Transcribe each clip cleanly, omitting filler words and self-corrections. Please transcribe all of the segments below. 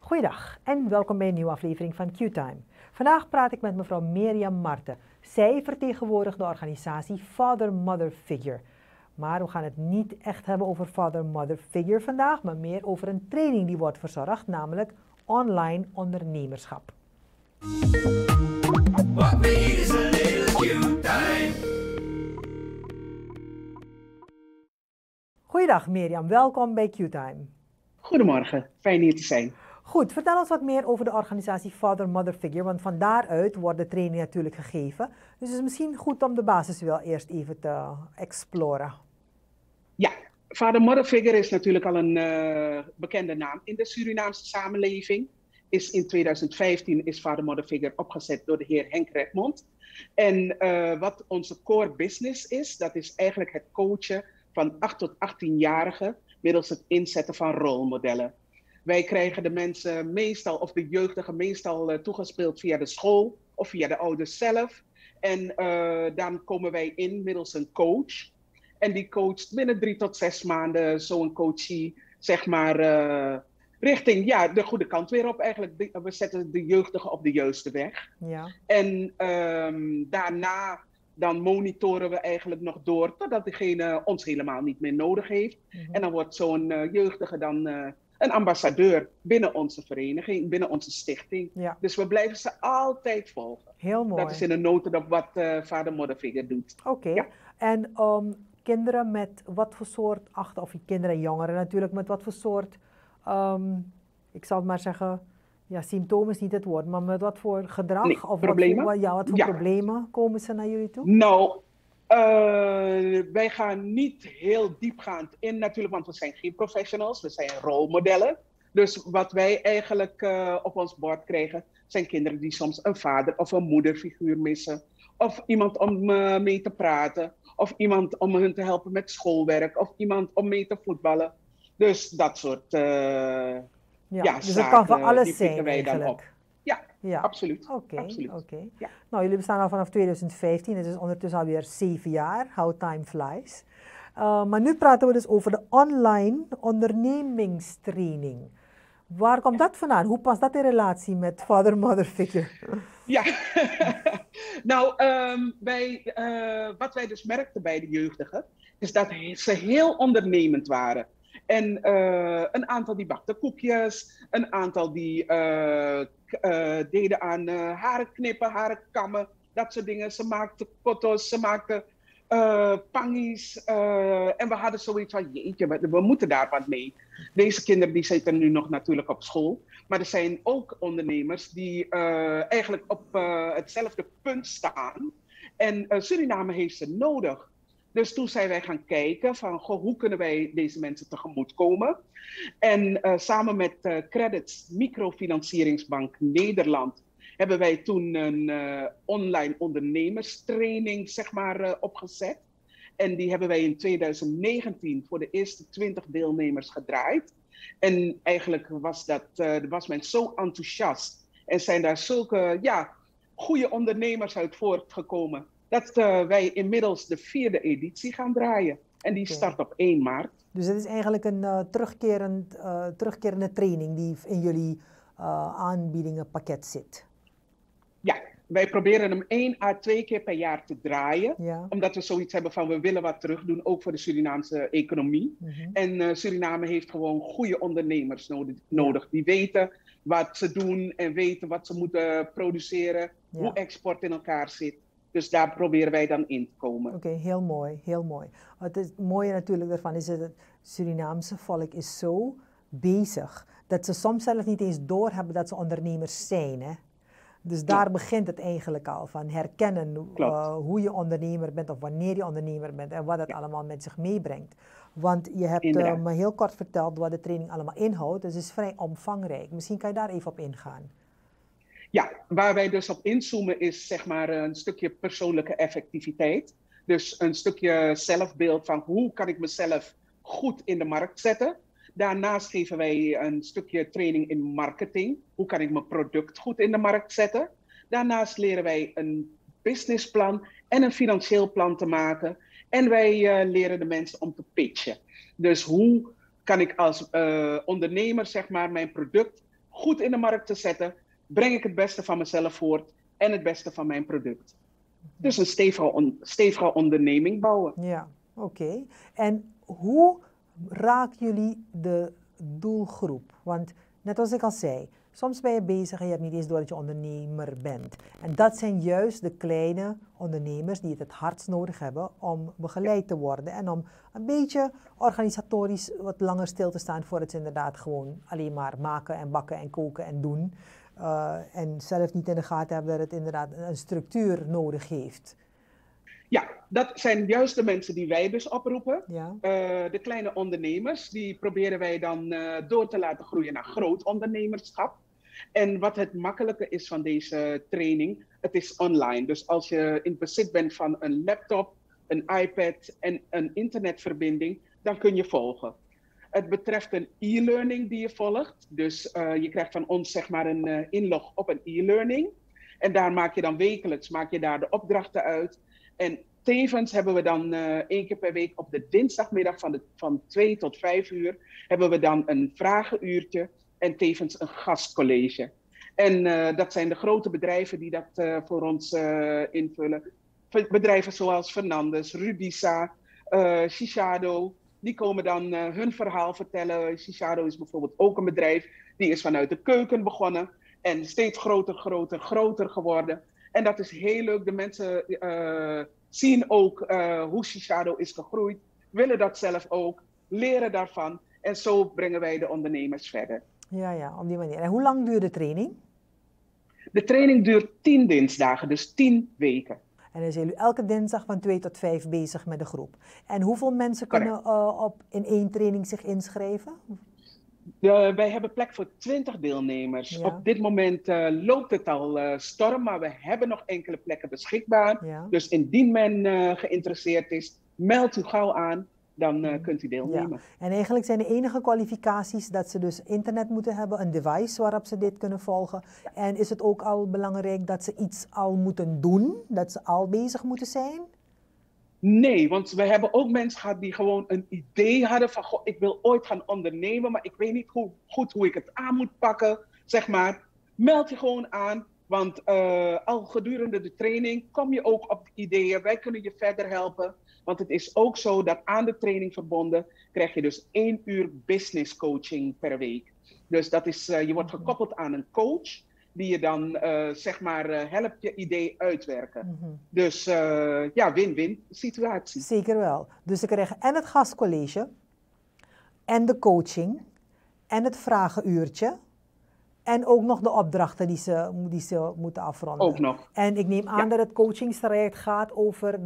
Goeiedag en welkom bij een nieuwe aflevering van Q-Time. Vandaag praat ik met mevrouw Mirjam Marten. Zij vertegenwoordigt de organisatie Father Mother Figure. Maar we gaan het niet echt hebben over Father Mother Figure vandaag, maar meer over een training die wordt verzorgd, namelijk online ondernemerschap. What we need is a little Q-Time. Goeiedag Mirjam, welkom bij Q-Time. Goedemorgen, fijn hier te zijn. Goed, vertel ons wat meer over de organisatie Father Mother Figure, want van daaruit wordt de training natuurlijk gegeven. Dus het is misschien goed om de basis wel eerst even te exploren. Ja, Father Mother Figure is natuurlijk al een bekende naam in de Surinaamse samenleving. In 2015 is Father Mother Figure opgezet door de heer Henk Redmond. En wat onze core business is, dat is eigenlijk het coachen van 8 tot 18-jarigen middels het inzetten van rolmodellen. Wij krijgen de mensen meestal, of de jeugdigen meestal toegespeeld via de school of via de ouders zelf. En dan komen wij in middels een coach. En die coacht binnen 3 tot 6 maanden zo'n coachie, zeg maar, richting de goede kant weer op eigenlijk. We zetten de jeugdigen op de juiste weg. Ja. En daarna dan monitoren we eigenlijk nog door totdat degene ons helemaal niet meer nodig heeft. Mm-hmm. En dan wordt zo'n jeugdige dan een ambassadeur binnen onze vereniging, binnen onze stichting. Ja. Dus we blijven ze altijd volgen. Heel mooi. Dat is in een notendop wat Father Mother Figure doet. Oké. Ja. En kinderen met wat voor soort, of kinderen en jongeren natuurlijk, met wat voor soort, ik zal het maar zeggen, ja, symptomen is niet het woord, maar met wat voor gedrag? Nee, of problemen. Wat voor problemen komen ze naar jullie toe? Nou, wij gaan niet heel diepgaand in natuurlijk, want we zijn geen professionals, we zijn rolmodellen. Dus wat wij eigenlijk op ons bord krijgen, zijn kinderen die soms een vader of een moederfiguur missen. Of iemand om mee te praten, of iemand om hun te helpen met schoolwerk, of iemand om mee te voetballen. Dus dat soort dus het kan voor alles zijn wij eigenlijk. dan op. Ja, absoluut. Oké. Ja. Nou, jullie bestaan al vanaf 2015, het is ondertussen alweer 7 jaar, how time flies. Maar nu praten we dus over de online ondernemingstraining. Waar komt dat vandaan? Hoe past dat in relatie met Father Mother Figure? Ja, nou, wat wij dus merkten bij de jeugdigen, is dat ze heel ondernemend waren. En een aantal die bakten koekjes, een aantal die deden aan haren knippen, haren kammen, dat soort dingen. Ze maakten kotos, ze maakten pangies. En we hadden zoiets van, jeetje, we moeten daar wat mee. Deze kinderen die zitten nu nog natuurlijk op school. Maar er zijn ook ondernemers die eigenlijk op hetzelfde punt staan. En Suriname heeft ze nodig. Dus toen zijn wij gaan kijken van, hoe kunnen wij deze mensen tegemoetkomen? En samen met Credits Microfinancieringsbank Nederland hebben wij toen een online ondernemerstraining, zeg maar, opgezet. En die hebben wij in 2019 voor de eerste 20 deelnemers gedraaid. En eigenlijk was men zo enthousiast en zijn daar zulke goede ondernemers uit voortgekomen, dat wij inmiddels de 4e editie gaan draaien. En die start op 1 maart. Dus het is eigenlijk een terugkerende training die in jullie aanbiedingenpakket zit. Ja, wij proberen hem 1 à 2 keer per jaar te draaien. Ja. Omdat we zoiets hebben van, we willen wat terug doen, ook voor de Surinaamse economie. Mm-hmm. En Suriname heeft gewoon goede ondernemers nodig. Die weten wat ze doen en weten wat ze moeten produceren. Ja. Hoe export in elkaar zit. Dus daar proberen wij dan in te komen. Oké, heel mooi, heel mooi. Het mooie natuurlijk daarvan is dat het Surinaamse volk is zo bezig dat ze soms zelf niet eens doorhebben dat ze ondernemers zijn. Hè? Dus daar begint het eigenlijk al, van herkennen hoe je ondernemer bent of wanneer je ondernemer bent en wat het allemaal met zich meebrengt. Want je hebt me heel kort verteld wat de training allemaal inhoudt, dus het is vrij omvangrijk. Misschien kan je daar even op ingaan. Ja, waar wij dus op inzoomen is zeg maar een stukje persoonlijke effectiviteit. Dus een stukje zelfbeeld van hoe kan ik mezelf goed in de markt zetten. Daarnaast geven wij een stukje training in marketing. Hoe kan ik mijn product goed in de markt zetten? Daarnaast leren wij een businessplan en een financieel plan te maken. En wij leren de mensen om te pitchen. Dus hoe kan ik als ondernemer zeg maar mijn product goed in de markt te zetten, breng ik het beste van mezelf voort en het beste van mijn product. Dus een stevige onderneming bouwen. Ja, oké. En hoe raken jullie de doelgroep? Want net als ik al zei, soms ben je bezig en je hebt niet eens door dat je ondernemer bent. En dat zijn juist de kleine ondernemers die het hardst nodig hebben om begeleid te worden. En om een beetje organisatorisch wat langer stil te staan voordat ze inderdaad gewoon alleen maar maken en bakken en koken en doen. En zelf niet in de gaten hebben dat het inderdaad een structuur nodig heeft. Ja, dat zijn juist de mensen die wij dus oproepen. Ja. De kleine ondernemers, die proberen wij dan door te laten groeien naar groot ondernemerschap. En wat het makkelijke is van deze training, het is online. Dus als je in bezit bent van een laptop, een iPad en een internetverbinding, dan kun je volgen. Het betreft een e-learning die je volgt. Dus je krijgt van ons zeg maar een inlog op een e-learning. En daar maak je dan wekelijks de opdrachten uit. En tevens hebben we dan 1 keer per week op de dinsdagmiddag van 2 tot 5 uur... hebben we dan een vragenuurtje en tevens een gastcollege. En dat zijn de grote bedrijven die dat voor ons invullen. Bedrijven zoals Fernandes, Rudisa, Shiseido. Die komen dan hun verhaal vertellen. Shiseido is bijvoorbeeld ook een bedrijf. Die is vanuit de keuken begonnen. En steeds groter geworden. En dat is heel leuk. De mensen zien ook hoe Shiseido is gegroeid. Willen dat zelf ook. Leren daarvan. En zo brengen wij de ondernemers verder. Ja, op die manier. En hoe lang duurt de training? De training duurt 10 dinsdagen, dus 10 weken. En dan zijn jullie elke dinsdag van 2 tot 5 bezig met de groep. En hoeveel mensen kunnen in 1 training zich inschrijven? Wij hebben plek voor 20 deelnemers. Ja. Op dit moment loopt het al storm, maar we hebben nog enkele plekken beschikbaar. Ja. Dus indien men geïnteresseerd is, meld u gauw aan. Dan kunt u deelnemen. Ja. En eigenlijk zijn de enige kwalificaties dat ze dus internet moeten hebben, een device waarop ze dit kunnen volgen. Ja. En is het ook al belangrijk dat ze iets al moeten doen, dat ze al bezig moeten zijn? Nee, want we hebben ook mensen gehad die gewoon een idee hadden van, goh, ik wil ooit gaan ondernemen, maar ik weet niet goed hoe ik het aan moet pakken, zeg maar. Meld je gewoon aan, want al gedurende de training kom je ook op de ideeën. Wij kunnen je verder helpen. Want het is ook zo dat aan de training verbonden krijg je dus 1 uur business coaching per week. Dus dat is, je wordt gekoppeld aan een coach die je dan zeg maar helpt je idee uitwerken. Dus ja, win-win situatie. Zeker wel. Dus ze krijgen en het gastcollege, en de coaching, en het vragenuurtje, en ook nog de opdrachten die ze moeten afronden. Ook nog. En ik neem aan dat het coachingstraject gaat over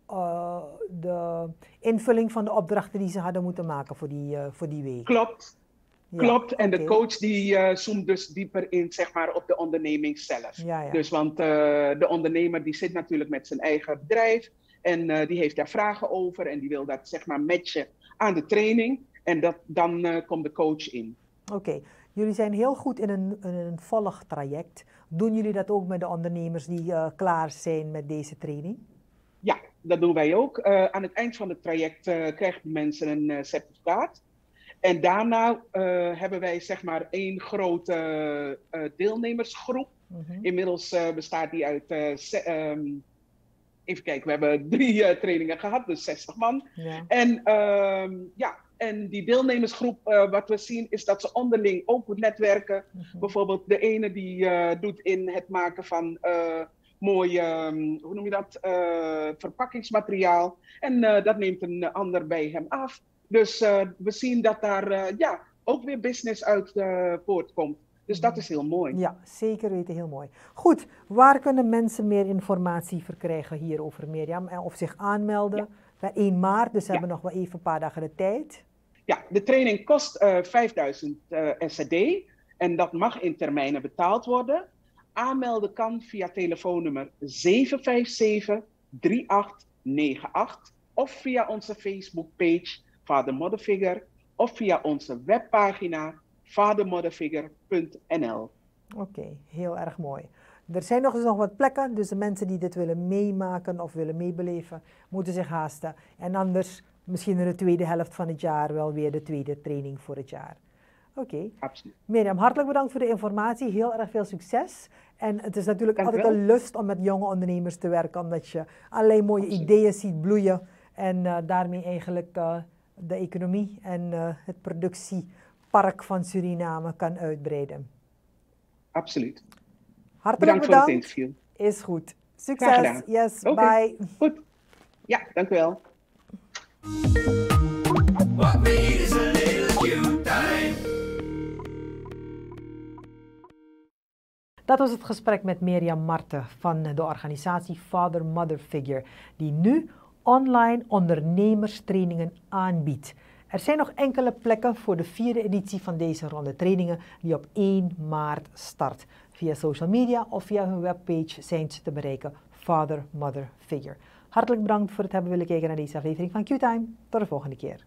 de invulling van de opdrachten die ze hadden moeten maken voor die week. Klopt. Ja, klopt. En de coach die zoomt dus dieper in, zeg maar, op de onderneming zelf. Ja. Dus want de ondernemer die zit natuurlijk met zijn eigen bedrijf en die heeft daar vragen over en die wil dat, zeg maar, matchen aan de training. En dan komt de coach in. Oké. Jullie zijn heel goed in een volgtraject. Doen jullie dat ook met de ondernemers die klaar zijn met deze training? Ja, dat doen wij ook. Aan het eind van het traject krijgen de mensen een certificaat. En daarna hebben wij, zeg maar, 1 grote deelnemersgroep. Inmiddels bestaat die uit, even kijken, we hebben 3 trainingen gehad, dus 60 man. Ja. En die deelnemersgroep, wat we zien, is dat ze onderling ook goed netwerken. Bijvoorbeeld de ene die doet in het maken van mooi, hoe noem je dat, verpakkingsmateriaal. En dat neemt een ander bij hem af. Dus we zien dat daar ook weer business uit voortkomt. Dus dat is heel mooi. Ja, zeker weten, heel mooi. Goed, waar kunnen mensen meer informatie verkrijgen hierover, Mirjam? Of zich aanmelden? Bij 1 maart, dus hebben we nog wel even een paar dagen de tijd. Ja, de training kost 5000 SCD en dat mag in termijnen betaald worden. Aanmelden kan via telefoonnummer 757-3898 of via onze Facebookpage Father Mother Figure of via onze webpagina fathermotherfigure.nl. Oké, heel erg mooi. Er zijn nog wat plekken, dus de mensen die dit willen meemaken of willen meebeleven, moeten zich haasten. En anders misschien in de tweede helft van het jaar wel weer de tweede training voor het jaar. Oké. Absoluut. Mirjam, hartelijk bedankt voor de informatie. Heel erg veel succes. En het is natuurlijk Dank altijd wel. een lust om met jonge ondernemers te werken, omdat je allerlei mooie ideeën ziet bloeien en daarmee eigenlijk de economie en het productiepark van Suriname kan uitbreiden. Absoluut. Hartelijk Bedankt voor het interview. Is goed. Graag Succes. gedaan. Yes, Oké. bye. Goed. Ja, dank u wel. What we need is a little Q-time. Dat was het gesprek met Mirjam Marten van de organisatie Father Mother Figure, die nu online ondernemerstrainingen aanbiedt. Er zijn nog enkele plekken voor de 4e editie van deze ronde trainingen die op 1 maart start. Via social media of via hun webpage zijn ze te bereiken, Father Mother Figure. Hartelijk bedankt voor het hebben willen kijken naar deze aflevering van Q-Time. Tot de volgende keer.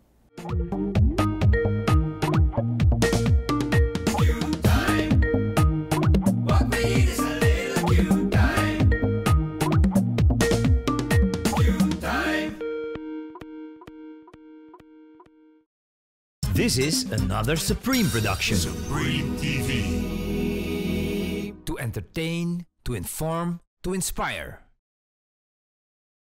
This is another Supreme production. Supreme TV. To entertain, to inform, to inspire.